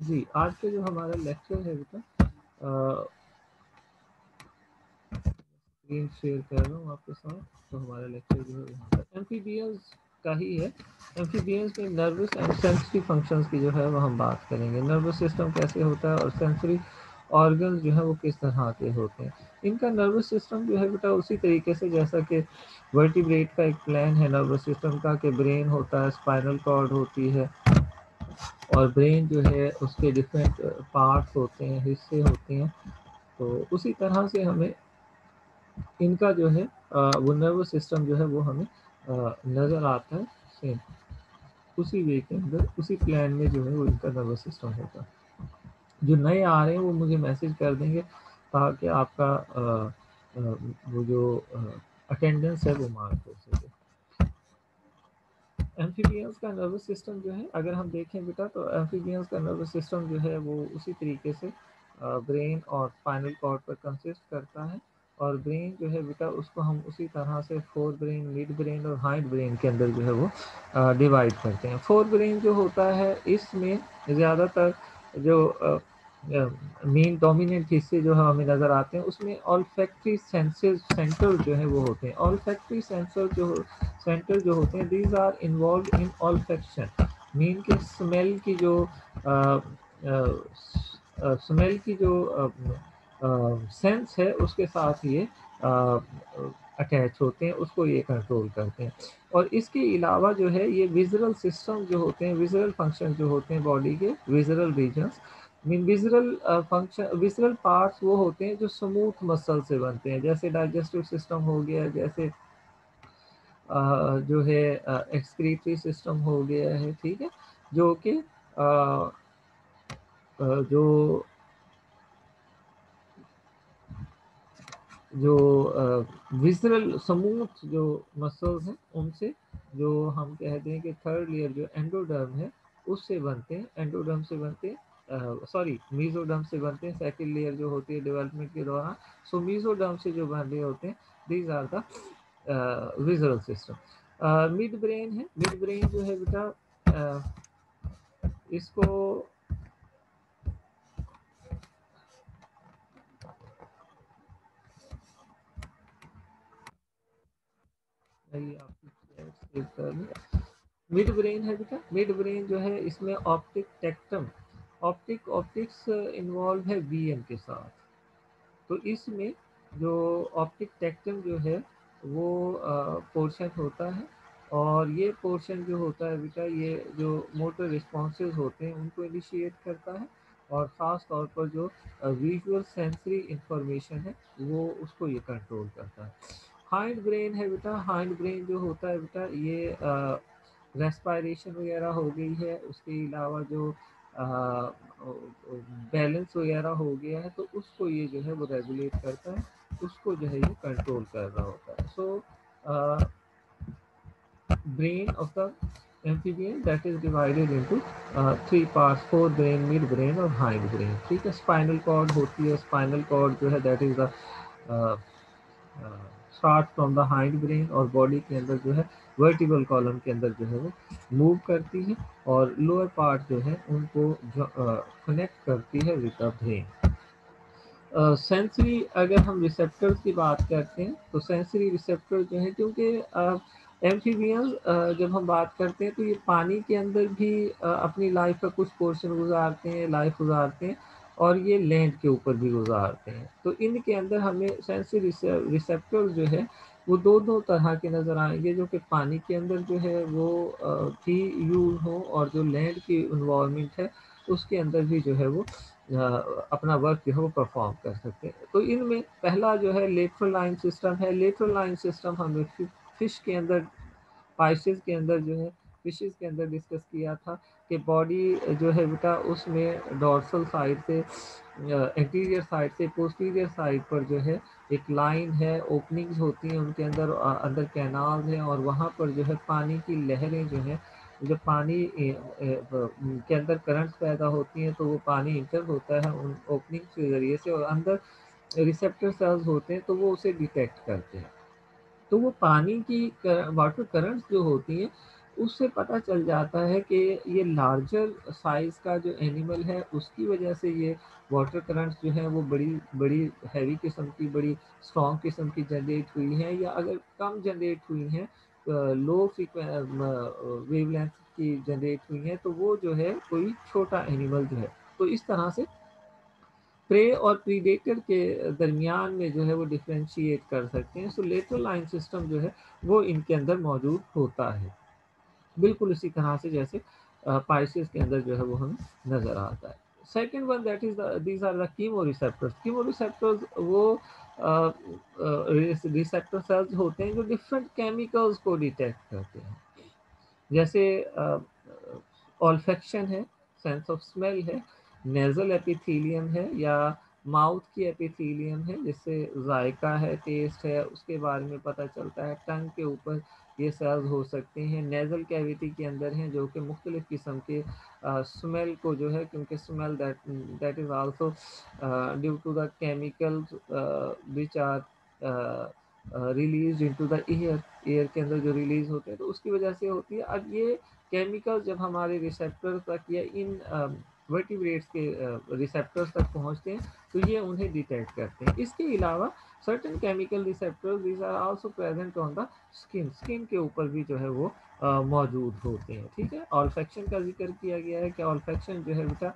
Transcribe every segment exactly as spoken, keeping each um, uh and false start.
जी, आज का जो हमारा लेक्चर है बेटा, स्क्रीन शेयर कर रहा हूँ आपके साथ। तो हमारा लेक्चर जो है यहाँ पर एम्फीबियंस का ही है। एम्फीबियंस में नर्वस एंड सेंसरी फंक्शंस की जो है वो हम बात करेंगे। नर्वस सिस्टम कैसे होता है और सेंसरी ऑर्गन्स जो है वो किस तरह के होते हैं। इनका नर्वस सिस्टम जो है बेटा उसी तरीके से जैसा कि वर्टिब्रेट का एक प्लान है नर्वस सिस्टम का, कि ब्रेन होता है, स्पाइनल कॉर्ड होती है, और ब्रेन जो है उसके डिफरेंट पार्ट्स होते हैं, हिस्से होते हैं। तो उसी तरह से हमें इनका जो है वो नर्वस सिस्टम जो है वो हमें नज़र आता है। सेम उसी वे के अंदर, उसी प्लान में जो है वो इनका नर्वस सिस्टम होता है। जो नए आ रहे हैं वो मुझे मैसेज कर देंगे ताकि आपका आ, आ, वो जो अटेंडेंस है वो मार्क हो सके। एम्फीबियंस का नर्वस सिस्टम जो है अगर हम देखें बेटा, तो एम्फीबियंस का नर्वस सिस्टम जो है वो उसी तरीके से ब्रेन और स्पाइनल कॉर्ड पर कंसिस्ट करता है। और ब्रेन जो है बेटा उसको हम उसी तरह से फोर ब्रेन, मिड ब्रेन और हाइंड ब्रेन के अंदर जो है वो डिवाइड करते हैं। फोर ब्रेन जो होता है इसमें ज़्यादातर जो मेन डोमिनेंट हिस्से जो है हमें नज़र आते हैं, उसमें ऑल्फैक्टरी सेंसेस सेंटर जो है वो होते हैं। ऑल्फैक्टरी सेंसर जो सेंटर जो होते हैं, these are involve in olfaction, mean के स्मेल की जो स्मेल की जो सेंस है उसके साथ ये अटैच होते हैं, उसको ये कंट्रोल करते हैं। और इसके अलावा जो है ये विजुअल सिस्टम जो होते हैं, विजुअल फंक्शन जो होते हैं बॉडी के, visual regions mean visual function, visual parts वो होते हैं जो स्मूथ मसल से बनते हैं, जैसे डाइजेस्टिव सिस्टम हो गया, जैसे Uh, जो है एक्सक्रीटरी uh, सिस्टम हो गया है, ठीक है, जो कि uh, uh, जो जो विजुअल स्मूथ जो मसल्स हैं उनसे, जो हम कहते हैं कि थर्ड लेयर जो एंडोडर्म है उससे बनते हैं, एंडोडर्म से बनते हैं, सॉरी मीजोडर्म से बनते हैं, सेकंड लेयर जो होती है डेवलपमेंट के दौरान। सो मीजोडर्म से जो बन रहे होते हैं, these are the visual system. Mid brain है, मिड ब्रेन जो है बेटा uh, इसको मिड ब्रेन है बेटा, मिड ब्रेन जो है इसमें optic tectum, optic optics involve है वीएम के साथ। तो इसमें जो ऑप्टिक टेक्टम जो है वो पोर्शन होता है, और ये पोर्शन जो होता है बेटा, ये जो मोटर रिस्पॉन्सेज होते हैं उनको इनिशिएट करता है, और ख़ास तौर पर जो विजुअल सेंसरी इंफॉर्मेशन है वो उसको ये कंट्रोल करता है। हाइंड ब्रेन है बेटा, हाइंड ब्रेन जो होता है बेटा ये रेस्पायरेशन वगैरह हो गई है, उसके अलावा जो बैलेंस वगैरह हो गया है, तो उसको ये जो है वो रेगुलेट करता है, उसको जो है ये कंट्रोल कर रहा होता है। So brain of the amphibian that is divided into three parts, fore brain, mid brain और हाइंड ब्रेन, ठीक है। स्पाइनल कॉर्ड होती है, स्पाइनल कॉर्ड जो है that is the start from the hind brain, और बॉडी के अंदर जो है वर्टिबल कॉलम के अंदर जो है वो मूव करती है, और लोअर पार्ट जो है उनको कनेक्ट करती है with the brain. Sensory uh, अगर हम रिसेप्टर्स की बात करते हैं, तो सेंसरी रिसेप्टर जो है, क्योंकि एम्फीबियंस uh, uh, जब हम बात करते हैं तो ये पानी के अंदर भी uh, अपनी लाइफ का कुछ पोर्शन गुजारते हैं, लाइफ गुजारते हैं, और ये लैंड के ऊपर भी गुजारते हैं। तो इनके अंदर हमें सेंसरी रिसेप्टर जो है वो दो दो तरह के नज़र आएंगे, जो कि पानी के अंदर जो है वो भी यूज हो, और जो लैंड की इन्वायरमेंट है उसके अंदर भी जो है वो अपना वर्क जो है वो परफॉर्म कर सकते हैं। तो इनमें पहला जो है लेटरल लाइन सिस्टम है। लेटरल लाइन सिस्टम हमने फिश के अंदर, पाइसेस के अंदर जो है, फिशेस के अंदर डिस्कस किया था कि बॉडी जो है बेटा उसमें डॉर्सल साइड से, एंटीरियर साइड से पोस्टीरियर साइड पर जो है एक लाइन है, ओपनिंग्स होती हैं उनके अंदर, अंदर कैनाल है, और वहाँ पर जो है पानी की लहरें जो है, जब पानी के अंदर करंट्स पैदा होती हैं तो वो पानी इंटर होता है उन ओपनिंग्स के ज़रिए से, और अंदर रिसेप्टर सेल्स होते हैं तो वो उसे डिटेक्ट करते हैं। तो वो पानी की वाटर करंट्स जो होती हैं उससे पता चल जाता है कि ये लार्जर साइज़ का जो एनिमल है उसकी वजह से ये वाटर करंट्स जो हैं वो बड़ी बड़ी हैवी किस्म की, बड़ी स्ट्रॉन्ग किस्म की जनरेट हुई हैं, या अगर कम जनरेट हुई हैं लो फ्रीक्वे वेवलेंथ की जनरेट हुई हैं, तो वो जो है कोई छोटा एनिमल जो है। तो इस तरह से प्रे और प्रीडेटर के दरमियान में जो है वो डिफरेंशिएट कर सकते हैं। सो लेटरल लाइन सिस्टम जो है वो इनके अंदर मौजूद होता है, बिल्कुल इसी तरह से जैसे पाइसेस के अंदर जो है वो हमें नजर आता है। Second one that is these are the chemoreceptors. Chemoreceptors वो रिसेप्टर सेल्स होते हैं जो डिफरेंट केमिकल्स को डिटेक्ट करते हैं, जैसे ऑल्फेक्शन है, सेंस ऑफ स्मेल है, नेजल एपिथीलियम है, या माउथ की एपिथीलियम है जिससे जायका है, टेस्ट है, उसके बारे में पता चलता है। टंग के ऊपर ये सेल्स हो सकते हैं, नेजल कैविटी के अंदर हैं जो कि मुख्तलिफ किस्म के स्मेल को जो है, क्योंकि smell that that is also due to the chemicals which are release into the air, air के अंदर जो रिलीज होते हैं तो उसकी वजह से होती है। अब ये केमिकल जब हमारे रिसेप्टर तक या इन वर्टिब्रेट्स के रिसेप्टर्स तक पहुंचते हैं तो ये उन्हें डिटेक्ट करते हैं। इसके अलावा certain chemical receptors these are also present on the skin, skin के ऊपर भी जो है वो uh, मौजूद होते हैं। ठीक है, ऑल्फेक्शन का जिक्र किया गया है कि ऑल्फेक्शन जो है बेटा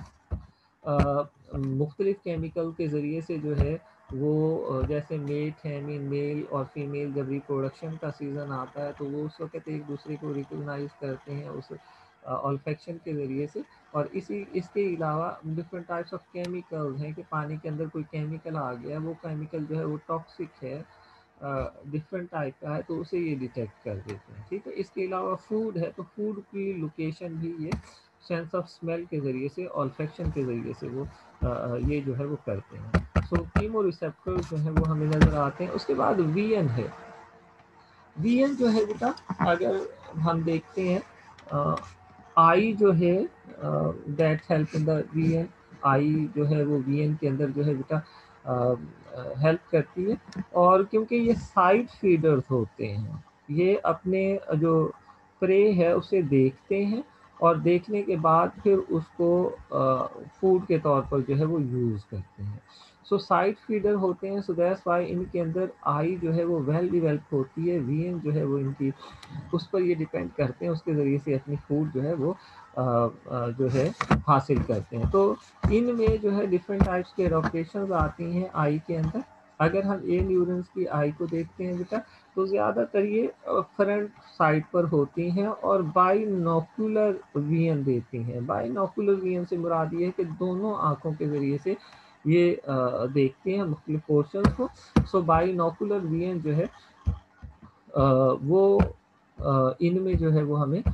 मुख्तलिफ केमिकल के ज़रिए से जो है वो, जैसे मेट है, मीन मेल और फीमेल जब रिप्रोडक्शन का सीज़न आता है तो वो उस वक्त एक दूसरे को रिकॉग्नाइज करते हैं उस ऑल्फेक्शन के ज़रिए से। और इसी इसके अलावा डिफरेंट टाइप्स ऑफ केमिकल्स हैं कि पानी के अंदर कोई केमिकल आ गया, वो केमिकल जो है वो टॉक्सिक है, डिफरेंट टाइप का है, तो उसे ये डिटेक्ट कर देते हैं। ठीक है, इसके अलावा फूड है, तो फूड की लोकेशन भी ये सेंस ऑफ स्मेल के ज़रिए से, ऑल्फेक्शन के ज़रिए से वो आ, ये जो है वो करते हैं। सो कीमो रिसेप्टर जो है वो हमें नज़र आते हैं। उसके बाद वीएन है। वीएन जो है बेटा अगर हम देखते हैं, आई जो है that help in the VN, eye जो है वो वीएन के अंदर जो है बेटा हेल्प करती है। और क्योंकि ये साइड फीडर्स होते हैं, ये अपने जो प्रे है उसे देखते हैं और देखने के बाद फिर उसको फूड के तौर पर जो है वो यूज़ करते हैं। सो साइड फीडर होते हैं, सो दैट्स व्हाई इनके अंदर आई जो है वो वेल डिवेल्प होती है, वीएन जो है वो इनकी उस पर ये डिपेंड करते हैं, उसके ज़रिए से अपनी फूड जो है वो आ, आ, जो है हासिल करते हैं। तो इनमें जो है डिफरेंट टाइप्स के एडॉप्टेशंस आती हैं आई के अंदर। अगर हम ए न्यूरॉन्स की आई को देखते हैं बेटा तो ज़्यादातर ये फ्रंट साइड पर होती हैं और बाइनोकुलर विजन देती हैं। बाइनोकुलर विजन से मुराद ये है कि दोनों आँखों के ज़रिए से ये आ, देखते हैं मुख्तलिफ पोर्शन को। सो बाइनोकुलर विजन जो है आ, वो इनमें जो है वो हमें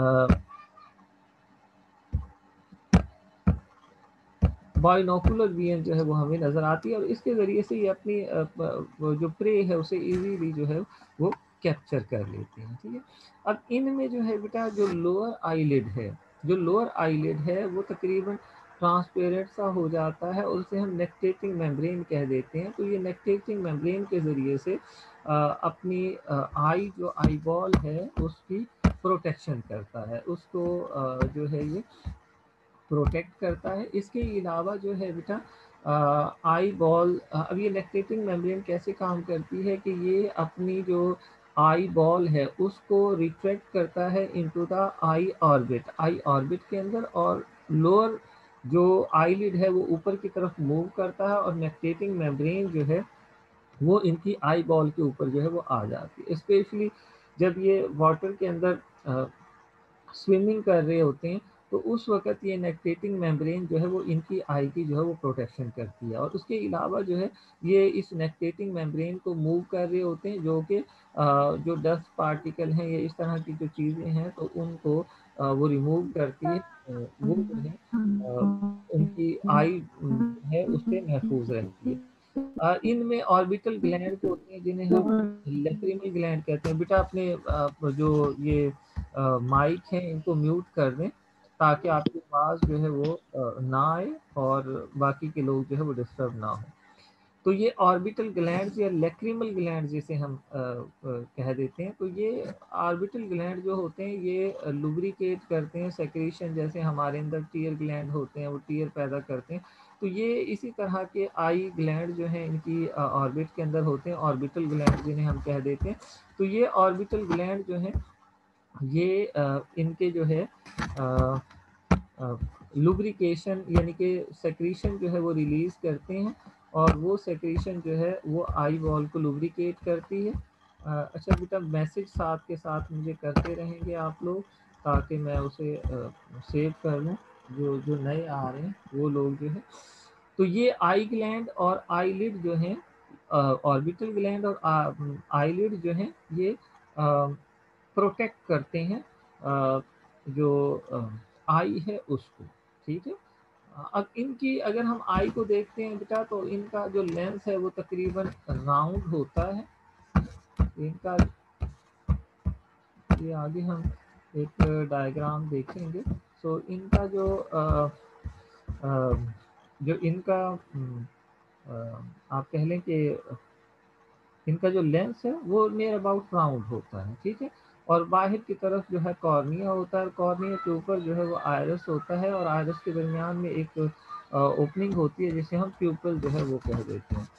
बाइनोकुलर विजन जो है वो हमें नज़र आती है और इसके ज़रिए से ये अपनी जो प्रे है उसे इजीली जो है वो कैप्चर कर लेते हैं। ठीक है, अब इनमें जो है बेटा जो लोअर आईलिड है, जो लोअर आईलिड है वो तकरीबन ट्रांसपेरेंट सा हो जाता है और उसे हम नेक्टेटिंग मेम्ब्रेन कह देते हैं। तो ये नेक्टेटिंग मेम्ब्रेन के ज़रिए से आ, अपनी आई जो आई बॉल है उसकी प्रोटेक्शन करता है, उसको आ, जो है ये प्रोटेक्ट करता है। इसके अलावा जो है बेटा आई बॉल, अब ये नेक्टेटिंग मेम्ब्रेन कैसे काम करती है कि ये अपनी जो आई बॉल है उसको रिट्रैक्ट करता है into the eye orbit, eye orbit के अंदर, और लोअर जो आईलिड है वो ऊपर की तरफ मूव करता है और नेक्टेटिंग मेम्ब्रेन जो है वो इनकी आई बॉल के ऊपर जो है वो आ जाती है। स्पेशली जब ये वाटर के अंदर स्विमिंग कर रहे होते हैं तो उस वक़्त ये नेक्टेटिंग मेम्ब्रेन जो है वो इनकी आई की जो है वो प्रोटेक्शन करती है। और उसके अलावा जो है ये इस नेक्टेटिंग मेम्ब्रेन को मूव कर रहे होते हैं जो कि जो डस्ट पार्टिकल हैं या इस तरह की जो चीज़ें हैं तो उनको आ, वो रिमूव करती है। वो जो है आ, उनकी आई है उससे महफूज रहती है। आ, इनमें ऑर्बिटल ग्लैंड होते हैं जिन्हें हम लैक्रिमल ग्लैंड कहते हैं। बेटा अपने आ, जो ये माइक है इनको म्यूट कर दें ताकि आपकी आवाज़ जो है वो आ, ना आए और बाकी के लोग जो है वो डिस्टर्ब ना हो। तो ये ऑर्बिटल ग्लैंड्स या लैक्रिमल ग्लैंड जिसे हम अ, अ, कह देते हैं, तो ये ऑर्बिटल ग्लैंड जो होते हैं ये लुब्रिकेट करते हैं सेक्रेशन, जैसे हमारे अंदर टीयर ग्लैंड होते हैं वो टीयर पैदा करते हैं। तो ये इसी तरह के आई ग्लैंड जो हैं इनकी ऑर्बिट के अंदर होते हैं, ऑर्बिटल ग्लैंड जिन्हें हम कह देते हैं। तो ये ऑर्बिटल ग्लैंड जो हैं ये अ, इनके जो है लुब्रिकेशन यानी कि सेक्रीशन जो है वो रिलीज करते हैं, और वो सेक्रीशन जो है वो आई वॉल को लुब्रिकेट करती है। अ, अच्छा बेटा, मैसेज साथ के साथ मुझे करते रहेंगे आप लोग, ताकि मैं उसे सेव कर लूँ। जो जो नए आ रहे हैं वो लोग जो है, तो ये आई ग्लैंड और आईलिड जो है, ऑर्बिटल ग्लैंड और आईलिड जो है ये प्रोटेक्ट करते हैं अ, जो आई है उसको। ठीक है। अब इनकी अगर हम आई को देखते हैं बेटा, तो इनका जो लेंस है वो तकरीबन राउंड होता है। इनका ये आगे हम एक डायग्राम देखेंगे। सो इनका जो आ, आ, जो इनका आ, आप कह लें कि इनका जो लेंस है वो नियर अबाउट राउंड होता है। ठीक है। और बाहर की तरफ जो है कॉर्निया होता है, कॉर्निया के ऊपर जो है वो आयरस होता है, और आयरस के दरमियान में एक ओपनिंग होती है जिसे हम प्यूपल जो है वो कह देते हैं।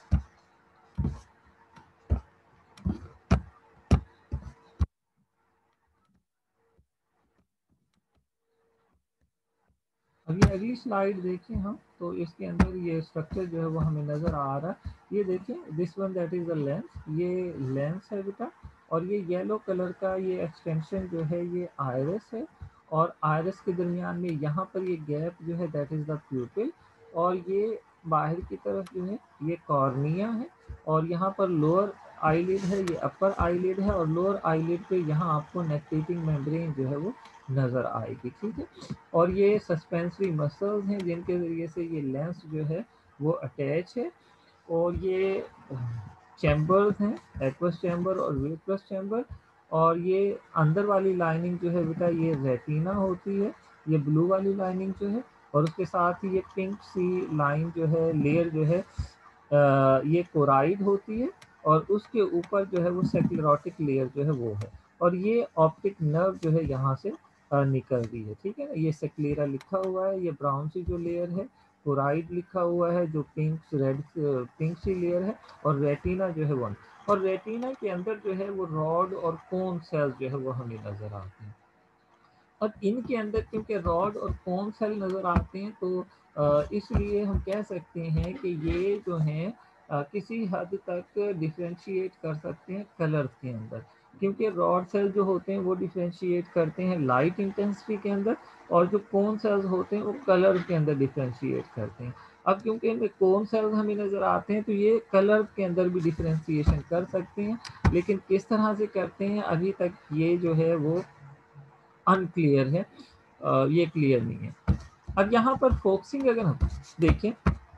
अभी अगली स्लाइड देखें हम, तो इसके अंदर ये स्ट्रक्चर जो है वो हमें नज़र आ रहा है। ये देखें, this one that is the lens, ये लेंस है बेटा, और ये येलो कलर का ये एक्सटेंशन जो है ये आयरस है, और आयरस के दरमियान में यहाँ पर ये गैप जो है दैट इज़ द प्यूपिल, और ये बाहर की तरफ जो है ये कॉर्निया है, और यहाँ पर लोअर आईलिड है, ये अपर आईलिड है, और लोअर आईलिड पे यहाँ आपको नेक्टेटिंग मेम्ब्रेन जो है वो नज़र आएगी। ठीक है। और ये सस्पेंसरी मसल्स हैं जिनके ज़रिए से ये लेंस जो है वो अटैच है, और ये चैम्बर्स हैं, एक्वस चैम्बर और विट्रस चैम्बर, और ये अंदर वाली लाइनिंग जो है बेटा ये रेटिना होती है, ये ब्लू वाली लाइनिंग जो है, और उसके साथ ही ये पिंक सी लाइन जो है लेयर जो है आ, ये कोराइड होती है, और उसके ऊपर जो है वो सेक्लेरोटिक लेयर जो है वो है, और ये ऑप्टिक नर्व जो है यहाँ से निकल रही है। ठीक है ना, ये सेक्लेरा लिखा हुआ है, ये ब्राउन सी जो लेयर है, कोराइड लिखा हुआ है जो पिंक रेड पिंक सी लेयर है, और रेटिना जो है वन, और रेटिना के अंदर जो है वो रॉड और कोन सेल्स जो है वो हमें नजर आते हैं। अब इनके अंदर क्योंकि रॉड और कोन सेल नज़र आते हैं, तो इसलिए हम कह सकते हैं कि ये जो हैं किसी हद तक डिफ्रेंशिएट कर सकते हैं कलर्स के अंदर, क्योंकि रॉड सेल जो होते हैं वो डिफ्रेंशिएट करते हैं लाइट इंटेंसिटी के अंदर, और जो कोन सेल्स होते हैं वो कलर के अंदर डिफ्रेंशिएट करते हैं। अब क्योंकि इनमें कोन सेल्स हमें नज़र आते हैं, तो ये कलर के अंदर भी डिफ्रेंशिएशन कर सकते हैं, लेकिन किस तरह से करते हैं अभी तक ये जो है वो अनक्लियर है, आ, ये क्लियर नहीं है। अब यहाँ पर फोकसिंग अगर हम देखें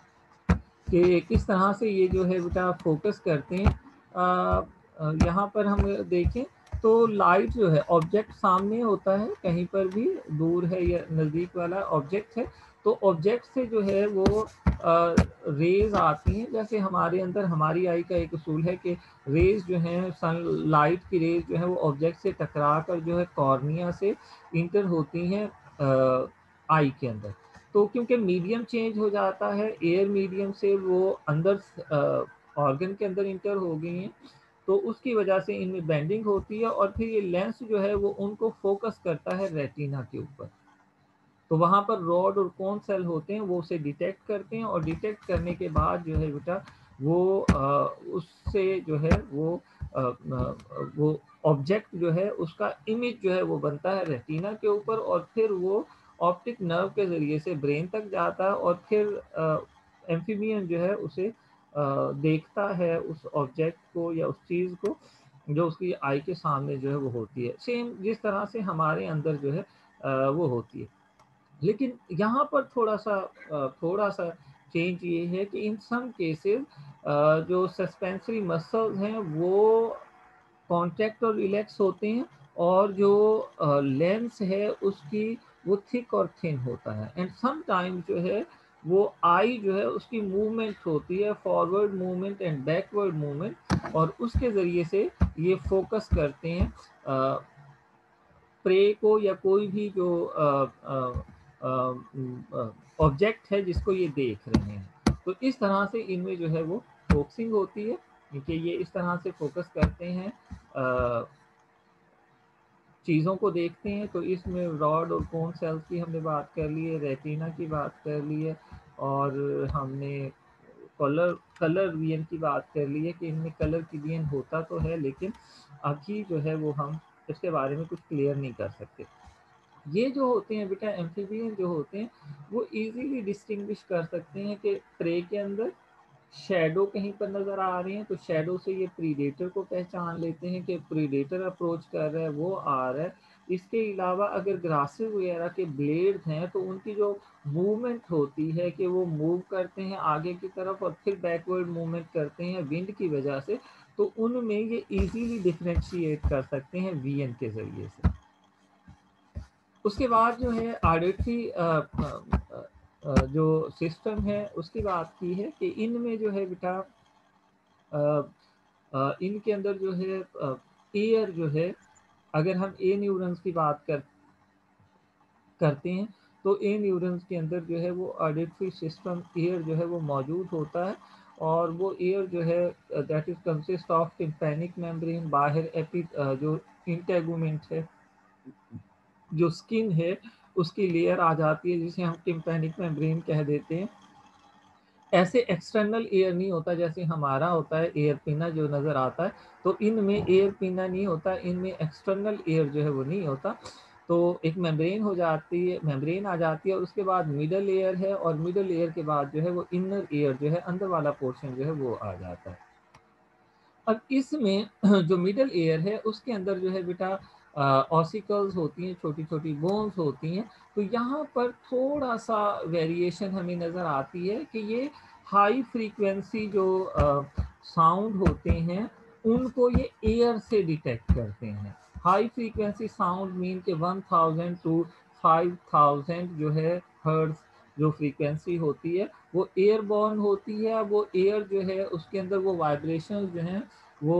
कि किस तरह से ये जो है बेटा फोकस करते हैं, यहाँ पर हम देखें तो लाइट जो है ऑब्जेक्ट सामने होता है, कहीं पर भी दूर है या नज़दीक वाला ऑब्जेक्ट है, तो ऑब्जेक्ट से जो है वो रेज आती हैं। जैसे हमारे अंदर हमारी आई का एक उसूल है कि रेज जो है सन लाइट की रेज जो है वो ऑब्जेक्ट से टकरा कर जो है कॉर्निया से इंटर होती हैं आई के अंदर। तो क्योंकि मीडियम चेंज हो जाता है, एयर मीडियम से वो अंदर ऑर्गन के अंदर इंटर हो गई हैं, तो उसकी वजह से इनमें बेंडिंग होती है, और फिर ये लेंस जो है वो उनको फोकस करता है रेटिना के ऊपर। तो वहाँ पर रॉड और कोन सेल होते हैं, वो उसे डिटेक्ट करते हैं, और डिटेक्ट करने के बाद जो है बेटा वो आ, उससे जो है वो आ, वो ऑब्जेक्ट जो है उसका इमेज जो है वो बनता है रेटिना के ऊपर, और फिर वो ऑप्टिक नर्व के ज़रिए से ब्रेन तक जाता है, और फिर एम्फीबियन जो है उसे आ, देखता है उस ऑब्जेक्ट को या उस चीज़ को जो उसकी आई के सामने जो है वो होती है, सेम जिस तरह से हमारे अंदर जो है आ, वो होती है। लेकिन यहाँ पर थोड़ा सा थोड़ा सा चेंज ये है कि इन सम केसेस जो सस्पेंसरी मसल्स हैं वो कॉन्ट्रैक्ट और रिलैक्स होते हैं, और जो लेंस है उसकी वो थिक और थिन होता है, एंड सम टाइम जो है वो आई जो है उसकी मूवमेंट होती है, forward movement and backward movement, और उसके ज़रिए से ये फोकस करते हैं प्रे को या कोई भी जो ऑब्जेक्ट है जिसको ये देख रहे हैं। तो इस तरह से इनमें जो है वो फोकसिंग होती है कि ये इस तरह से फोकस करते हैं, आ, चीज़ों को देखते हैं। तो इसमें रॉड और कोन सेल्स की हमने बात कर ली है, रेटिना की बात कर ली है, और हमने कलर कलर विजन की बात कर ली है कि इनमें कलर की विजन होता तो है, लेकिन अभी जो है वो हम इसके बारे में कुछ क्लियर नहीं कर सकते। ये जो होते हैं बेटा एम्फीबियन जो होते हैं, वो इजीली डिस्टिंग्विश कर सकते हैं कि प्रे के अंदर शैडो कहीं पर नज़र आ रही हैं, तो शैडो से ये प्रीडेटर को पहचान लेते हैं कि प्रीडेटर अप्रोच कर रहा है, वो आ रहा है। इसके अलावा अगर ग्रासेस वगैरह के ब्लेड्स हैं तो उनकी जो मूवमेंट होती है कि वो मूव करते हैं आगे की तरफ और फिर बैकवर्ड मूवमेंट करते हैं विंड की वजह से, तो उनमें ये इजीली डिफ्रेंशिएट कर सकते हैं वीएन के ज़रिए से। उसके बाद जो है ऑडिटरी जो सिस्टम है उसकी बात की है कि इनमें जो है बेटा इनके अंदर जो है एयर जो है, अगर हम ए न्यूरॉन्स की बात कर करते हैं तो ए न्यूरॉन्स के अंदर जो है वो ऑडिटरी सिस्टम एयर जो है वो मौजूद होता है, और वो एयर जो है that is consist of tympanic membrane, बाहर एपी जो इंटेगुमेंट है, जो स्किन है उसकी लेयर आ जाती है जिसे हम टिम्पैनिक मेम्ब्रेन कह देते हैं। ऐसे एक्सटर्नल एयर नहीं होता जैसे हमारा होता है एयर पिना जो नज़र आता है, तो इनमें एयर पिना नहीं होता, इनमें एक्सटर्नल एयर जो है वो नहीं होता। तो एक मेम्ब्रेन हो जाती है, मेम्ब्रेन आ जाती है, और उसके बाद मिडल एयर है, और मिडल एयर के बाद जो है वो इनर एयर जो है अंदर वाला पोर्शन जो है वो आ जाता है। अब इसमें जो मिडल एयर है उसके अंदर जो है बेटा ऑसिकल्स होती हैं, छोटी छोटी बोन्स होती हैं। तो यहाँ पर थोड़ा सा वेरिएशन हमें नज़र आती है कि ये हाई फ्रीक्वेंसी जो साउंड होते हैं उनको ये एयर से डिटेक्ट करते हैं। हाई फ्रीक्वेंसी साउंड मीन के one thousand to five thousand जो है हर्ट्ज जो फ्रीक्वेंसी होती है वो एयरबॉर्न होती है। वो एयर जो है उसके अंदर वो वाइब्रेशंस जो हैं वो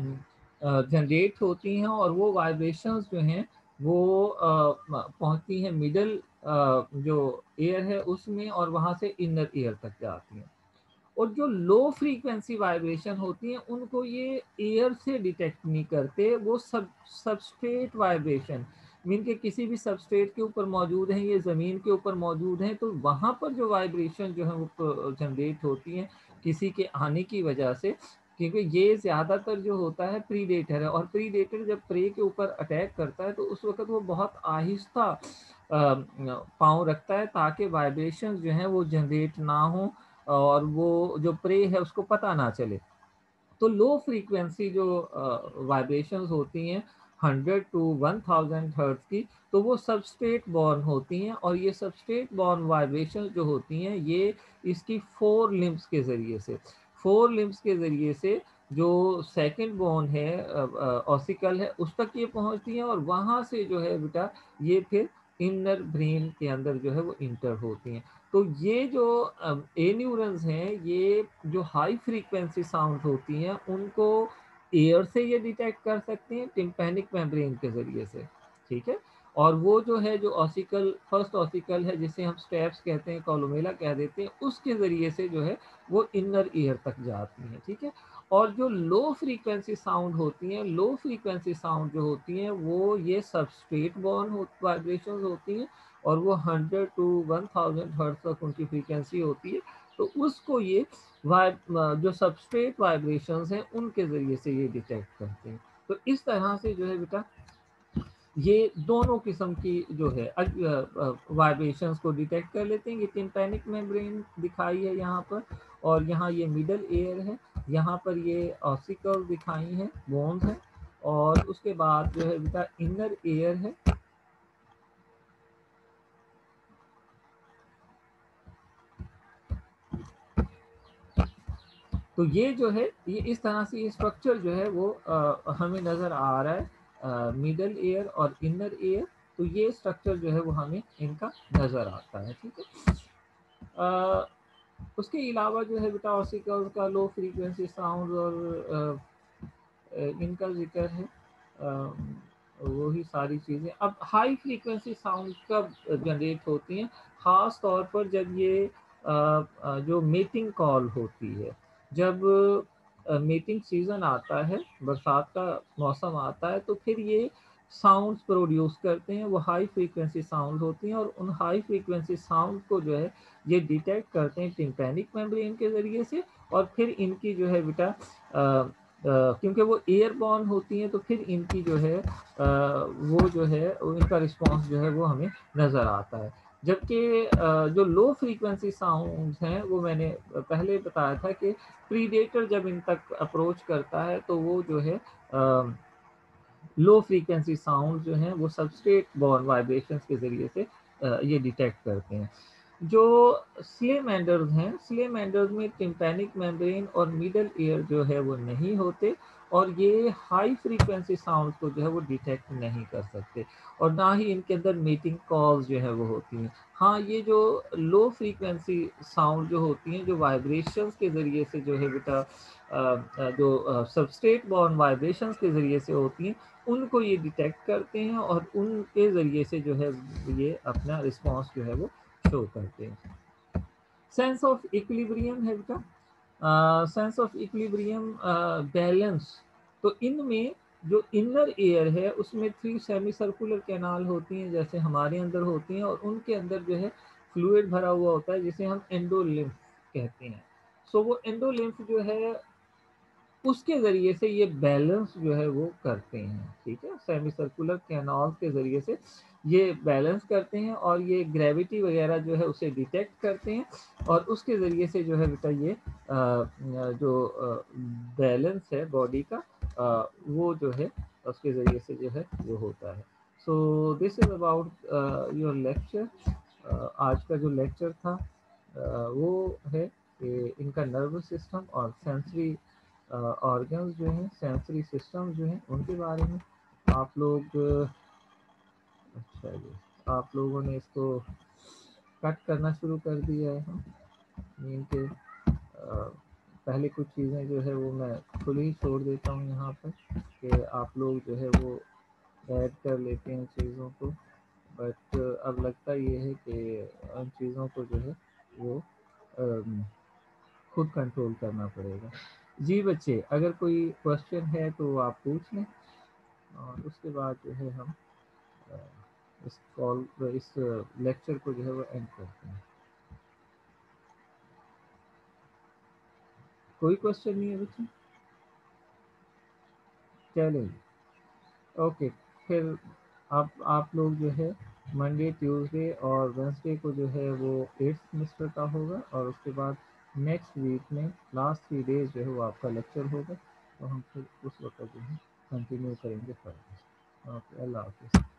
जनरेट होती हैं, और वो वाइब्रेशंस जो हैं वो पहुंचती हैं मिडल जो एयर है उसमें, और वहां से इनर एयर तक जाती हैं। और जो लो फ्रीक्वेंसी वाइब्रेशन होती हैं उनको ये एयर से डिटेक्ट नहीं करते, वो सब सबस्ट्रेट वाइब्रेशन मीन के किसी भी सबस्ट्रेट के ऊपर मौजूद हैं, ये ज़मीन के ऊपर मौजूद हैं, तो वहाँ पर जो वाइब्रेशन जो है वो जनरेट होती हैं किसी के आने की वजह से, क्योंकि ये ज़्यादातर जो होता है प्रीडेटर है, और प्रीडेटर जब प्रे के ऊपर अटैक करता है तो उस वक्त वो बहुत आहिस्ता पाँव रखता है ताकि वाइब्रेशन जो हैं वो जनरेट ना हो और वो जो प्रे है उसको पता ना चले। तो लो फ्रीक्वेंसी जो वाइब्रेशंस होती हैं hundred to one thousand hertz की, तो वो सबस्ट्रेट बॉर्न होती हैं, और ये सबस्ट्रेट बॉर्न वाइब्रेशंस जो होती हैं ये इसकी फोर लिम्स के ज़रिए से फोर लिम्स के ज़रिए से जो सेकंड बोन है ऑसिकल है उस तक ये पहुंचती हैं, और वहाँ से जो है बेटा ये फिर इनर ब्रेन के अंदर जो है वो इंटर होती हैं। तो ये जो ए न्यूरॉन्स हैं ये जो हाई फ्रीक्वेंसी साउंड होती हैं उनको एयर से ये डिटेक्ट कर सकते हैं टिम्पैनिक मेम्ब्रेन के ज़रिए से, ठीक है। और वो जो है जो ऑसिकल फर्स्ट ऑसिकल है जिसे हम स्टेप्स कहते हैं, कोलुमेला कह देते हैं, उसके ज़रिए से जो है वो इनर ईयर तक जाती हैं, ठीक है। और जो लो फ्रीक्वेंसी साउंड होती हैं, लो फ्रीक्वेंसी साउंड जो होती हैं वो ये सबस्ट्रेट बॉर्न हो वाइब्रेशंस होती हैं, और वो hundred to one thousand hertz तक उनकी फ्रीक्वेंसी होती है। तो उसको ये वाइब जो सबस्ट्रेट वाइब्रेशंस हैं उनके ज़रिए से ये डिटेक्ट करते हैं। तो इस तरह से जो है बेटा ये दोनों किस्म की जो है वाइब्रेशंस को डिटेक्ट कर लेते हैं। ये टिम्पैनिक मेम्ब्रेन दिखाई है यहाँ पर, और यहाँ ये मिडल एयर है, यहाँ पर ये ऑसिकल दिखाई हैं, बोन्स हैं, और उसके बाद जो है बेटा इनर एयर है। तो ये जो है ये इस तरह से ये स्ट्रक्चर जो है वो आ, हमें नज़र आ रहा है, मिडल एयर और इनर एयर। तो ये स्ट्रक्चर जो है वो हमें इनका नज़र आता है, ठीक है। अ, उसके अलावा जो है बेटा ऑसिकल्स का लो फ्रीक्वेंसी साउंड और अ, इनका ज़िक्र है। अ, वही सारी चीज़ें अब हाई फ्रीक्वेंसी साउंड कब जनरेट होती हैं, ख़ास तौर पर जब ये अ अ, जो मीटिंग कॉल होती है, जब अ, मीटिंग सीज़न आता है, बरसात का मौसम आता है, तो फिर ये साउंड्स प्रोड्यूस करते हैं, वो हाई फ्रीक्वेंसी साउंड होती हैं और उन हाई फ्रीक्वेंसी साउंड को जो है ये डिटेक्ट करते हैं टिम्पैनिक मेम्ब्रेन के ज़रिए से और फिर इनकी जो है बेटा अ अ, क्योंकि वो एयरबॉर्न होती हैं तो फिर इनकी जो है अ, वो जो है वो इनका रिस्पॉन्स जो है वो हमें नज़र आता है। जबकि अ, जो लो फ्रीक्वेंसी साउंड्स हैं वो मैंने पहले बताया था कि प्रीडेटर जब इन तक अप्रोच करता है तो वो जो है अ, लो फ्रीक्वेंसी साउंड जो हैं वो सबस्ट्रेट बोर्न वाइब्रेशंस के ज़रिए से अ, ये डिटेक्ट करते हैं। जो स्लेमेंडर्स हैं, स्लेमेंडर्स में टिम्पैनिक मेम्ब्रेन और मिडल ईयर जो है वो नहीं होते और ये हाई फ्रीक्वेंसी साउंड्स को जो है वो डिटेक्ट नहीं कर सकते और ना ही इनके अंदर मीटिंग कॉल्स जो है वो होती हैं। हाँ, ये जो लो फ्रीक्वेंसी साउंड जो होती हैं, जो वाइब्रेशंस के ज़रिए से जो है बेटा अ अ, जो अ, सबस्ट्रेट बोर्न वाइब्रेशंस के ज़रिए से होती हैं, उनको ये डिटेक्ट करते हैं और उनके ज़रिए से जो है ये अपना रिस्पॉन्स जो है वो शो करते हैं। सेंस ऑफ इक्विलिब्रियम है बेटा। सेंस ऑफ इक्विलिब्रियम बैलेंस, तो इनमें जो इनर एयर है उसमें थ्री सेमी सर्कुलर कैनाल होती हैं जैसे हमारे अंदर होती हैं और उनके अंदर जो है फ्लूइड भरा हुआ होता है जिसे हम एंडोलिम्फ कहते हैं। सो वो एंडोलिम्फ जो है उसके ज़रिए से ये बैलेंस जो है वो करते हैं, ठीक है? सेमी सर्कुलर कैनाल्स के ज़रिए से ये बैलेंस करते हैं और ये ग्रेविटी वगैरह जो है उसे डिटेक्ट करते हैं और उसके ज़रिए से जो है बेटा ये अ, अ, जो अ, बैलेंस है बॉडी का अ, वो जो है उसके ज़रिए से जो है वो होता है। So this is about uh, your lecture. Uh, आज का जो लेक्चर था अ, वो है कि इनका नर्वस सिस्टम और सेंसरी ऑर्गन्स जो हैं, सेंसरी सिस्टम जो हैं उनके बारे में आप लोग अ, अच्छा जी, आप लोगों ने इसको कट करना शुरू कर दिया है। हाँ, मीन के अ, पहले कुछ चीज़ें जो है वो मैं खुली ही छोड़ देता हूँ यहाँ पर कि आप लोग जो है वो ऐड कर लेते हैं चीज़ों को, बट अब लगता ये है कि उन चीज़ों को जो है वो अम, खुद कंट्रोल करना पड़ेगा। जी बच्चे, अगर कोई क्वेश्चन है तो आप पूछ लें और उसके बाद जो है हम अ, इस कॉल इस लेक्चर को जो है वो एंड करते हैं। कोई क्वेश्चन नहीं है बच्चे? चलिए, ओके, फिर आप आप लोग जो है मंडे, ट्यूसडे और वेडनेसडे को जो है वो एट्थ सेमेस्टर का होगा और उसके बाद नेक्स्ट वीक में लास्ट थ्री डेज जो है वो आपका लेक्चर होगा, तो हम फिर उस वक्त जो है कंटिन्यू करेंगे फर्दर। ओके, अल्लाह हाफ़िज़।